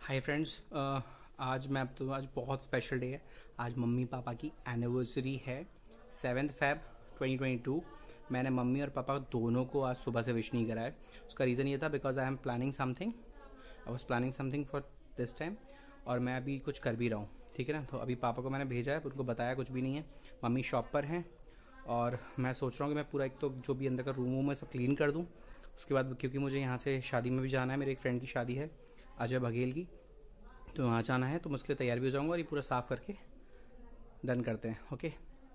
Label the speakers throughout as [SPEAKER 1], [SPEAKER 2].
[SPEAKER 1] Hi friends, आज बहुत special day है। आज मम्मी पापा की एनिवर्सरी है 7 Feb 2022। मैंने मम्मी और पापा दोनों को आज सुबह से विश नहीं करा है। उसका रीज़न ये था because I was planning something for this time, और मैं अभी कुछ कर भी रहा हूँ, ठीक है ना। तो अभी पापा को मैंने भेजा है, उनको बताया कुछ भी नहीं है। मम्मी शॉप पर हैं और मैं सोच रहा हूँ कि मैं पूरा एक तो जो भी अंदर का रूम में सब क्लीन कर दूँ। उसके बाद क्योंकि मुझे यहाँ से शादी में भी जाना है, मेरे एक फ्रेंड की शादी है अजय बघेल की, तो वहाँ जाना है, तो मैं उसके लिए तैयार भी हो जाऊँगा और ये पूरा साफ़ करके डन करते हैं। ओके,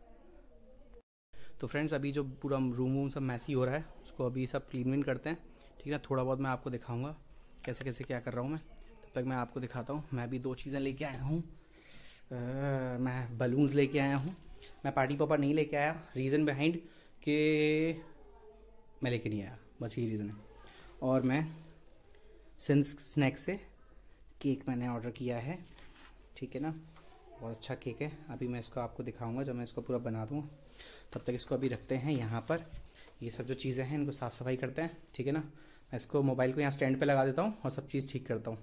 [SPEAKER 1] तो फ्रेंड्स अभी जो पूरा रूम सब मैसी हो रहा है उसको अभी सब क्लीन करते हैं, ठीक है। थोड़ा बहुत मैं आपको दिखाऊंगा कैसे कैसे क्या कर रहा हूँ मैं। तब तक मैं आपको दिखाता हूँ। मैं अभी 2 चीज़ें लेके आया हूँ। मैं बलून्स लेके आया हूँ। मैं पार्टी पॉपर नहीं लेके आया, रीज़न बिहाइंड कि मैं लेके नहीं आया, बस यही रीज़न है। और मैं सिंस स्नैक्स से केक मैंने ऑर्डर किया है, ठीक है ना। बहुत अच्छा केक है। अभी मैं इसको आपको दिखाऊंगा जब मैं इसको पूरा बना दूँ। तब तक इसको अभी रखते हैं यहाँ पर। ये सब जो चीज़ें हैं इनको साफ़ सफाई करते हैं, ठीक है ना। मैं इसको मोबाइल को यहाँ स्टैंड पे लगा देता हूँ और सब चीज़ ठीक करता हूँ।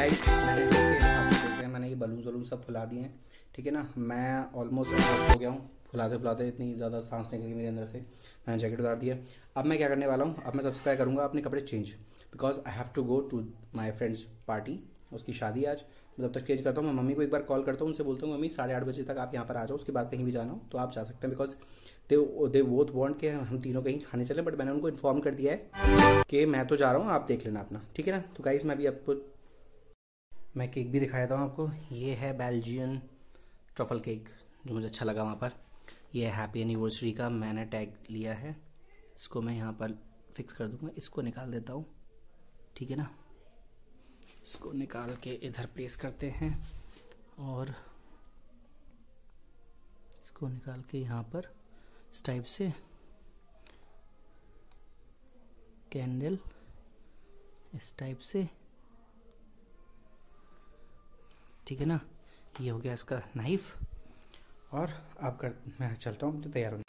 [SPEAKER 1] गाइस मैंने देखते हैं मैंने ये बलून सब फुला दिए हैं, ठीक है ना। मैं ऑलमोस्ट एग्जॉस्ट हो गया हूँ फुलाते इतनी ज़्यादा सांस निकली मेरे अंदर से। मैंने जैकेट उतार दिया। अब मैं क्या करने वाला हूँ, अब मैं सबसे पहले करूँगा अपने कपड़े change, because I have to go to my friends party, उसकी शादी आज। जब तक चेंज करता हूँ मैं मम्मी को एक बार कॉल करता हूँ, उनसे बोलता हूँ मम्मी 8:30 बजे तक आप यहाँ पर आ जाओ, उसके बाद कहीं भी जाना हो तो आप जा सकते हैं, बिकॉज दे बोथ वांट के हम तीनों कहीं खाने चले। बट मैंने उनको इन्फॉर्म कर दिया है कि मैं तो जा रहा हूँ, आप देख लेना अपना, ठीक है ना। तो गाइस मैं भी आपको मैं केक भी दिखा देता हूँ आपको। ये है बेल्जियन ट्रफल केक जो मुझे अच्छा लगा वहाँ पर। ये है हैप्पी एनिवर्सरी का, मैंने टैग लिया है। इसको मैं यहाँ पर फिक्स कर दूँगा। इसको निकाल देता हूँ, ठीक है ना। इसको निकाल के इधर पेस्ट करते हैं और इसको निकाल के यहाँ पर इस टाइप से कैंडल इस टाइप से, ठीक है ना। ये हो गया इसका नाइफ। और आप कर मैं चलता हूँ, मुझे तैयार होना।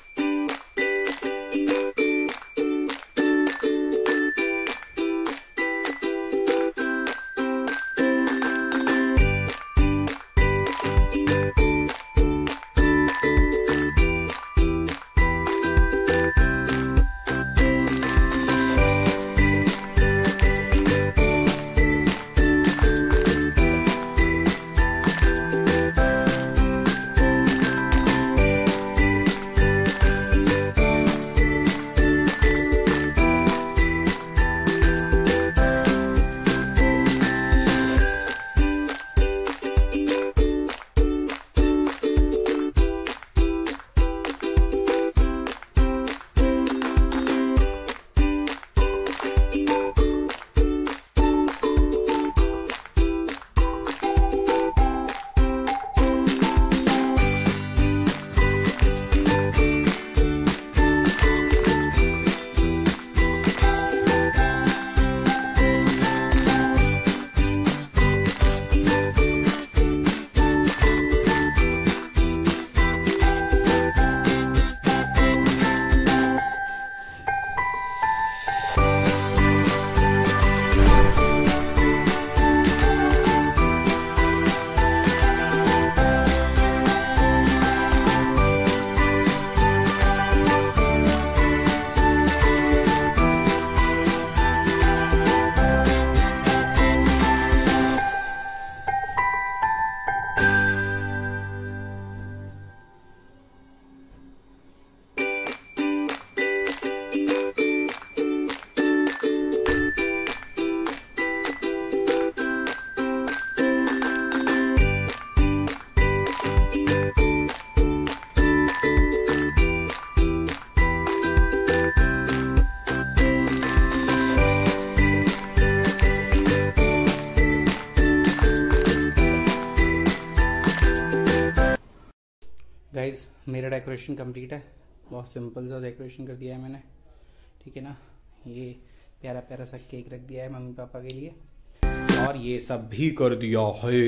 [SPEAKER 1] गाइस मेरा डेकोरेशन कंप्लीट है, बहुत सिंपल सा डेकोरेशन कर दिया है मैंने, ठीक है ना। ये प्यारा प्यारा सा केक रख दिया है मम्मी पापा के लिए और ये सब भी कर दिया है।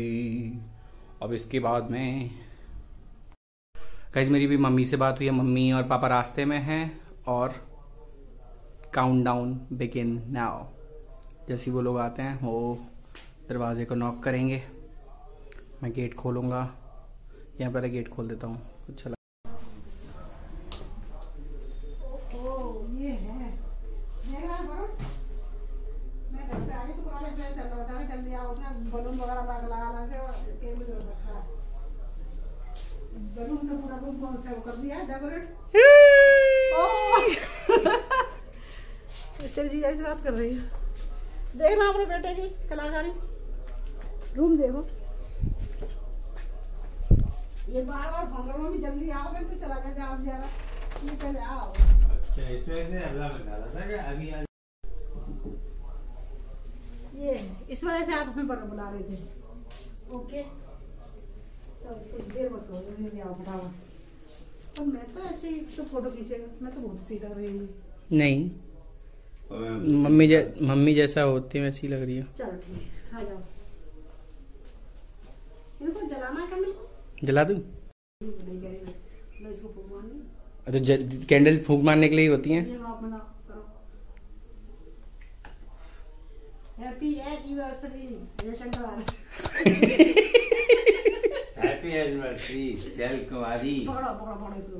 [SPEAKER 1] अब इसके बाद में गाइस मेरी भी मम्मी से बात हुई है, मम्मी और पापा रास्ते में हैं और काउंटडाउन बिगिन नाउ। जैसे वो लोग आते हैं वो दरवाजे को नॉक करेंगे, मैं गेट खोलूँगा। यहाँ पर गेट खोल देता हूँ, अच्छा लगा। ये है बलून वगैरह बलून से पूरा रूम से कर दिया है डेकोरेट। तेरी जी ऐसी बात कर रही है, देखना अपने बेटे की कलाकारी। रूम देखो, ये बार बार भंगरों में जल्दी आओ, मैं तो चला गया आप जरा ये चले आओ। अच्छा ऐसे अल्लाह बता रहा था कि अभी ये इस वजह से आप हमें बुला रहे थे। ओके तो कुछ देर मत हो जाए, आओ फटाफट। तो मैं तो ऐसे ही तो फोटो खींचेगा, मैं तो बहुत सी लग रही हूँ। नहीं मम्मी जैसा होती है वैसी लग रही है। चलो ठीक है, आ जाओ। इनको जलाना है कैंडल को? जला दूं? अच्छा कैंडल फूंक मारने के लिए होती हैं। Happy anniversary.
[SPEAKER 2] Happy anniversary Shail Kumari.
[SPEAKER 3] पकड़ो पकड़ो पकड़ो इसको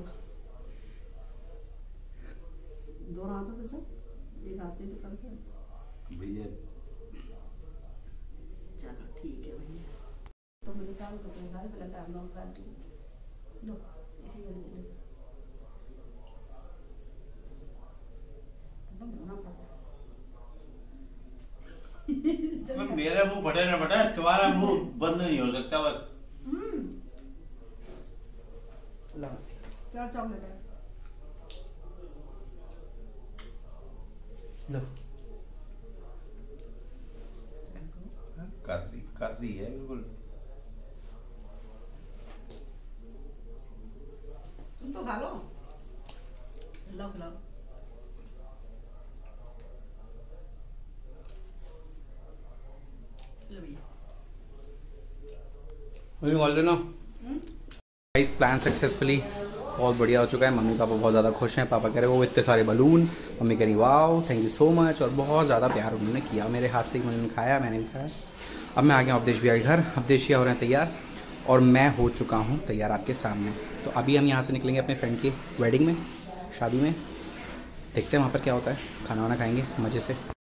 [SPEAKER 3] दोनों हाथों से एक हाथ से निकालते हैं
[SPEAKER 2] भैया।
[SPEAKER 3] चलो ठीक है भैया तो मुझे काम करते हैं पहले टाइम लॉक कर दो लो इसी में ले तो होना पड़ता
[SPEAKER 2] तो मेरा मुंह बटे ना बटा, तुम्हारा मुंह बंद नहीं हो सकता बस।
[SPEAKER 3] क्या चॉकलेट है
[SPEAKER 1] लो
[SPEAKER 2] कर रही है बिल्कुल।
[SPEAKER 3] तुम तो खा लो लो खिलाओ लो भैया
[SPEAKER 1] बोल देना गाइस। प्लान सक्सेसफुली बहुत बढ़िया हो चुका है। मम्मी पापा बहुत ज़्यादा खुश हैं। पापा कह रहे वो इतने सारे बलून, मम्मी कह रही wow thank you so much. और बहुत ज़्यादा प्यार उन्होंने किया मेरे हाथ से, उन्होंने खाया मैंने भी खाया। अब मैं आ गया अवधेश भैया के घर। अवधेश भैया हो रहे हैं तैयार और मैं हो चुका हूँ तैयार आपके सामने। तो अभी हम यहाँ से निकलेंगे अपने फ्रेंड की वेडिंग में, शादी में। देखते हैं वहाँ पर क्या होता है, खाना वाना खाएँगे मज़े से।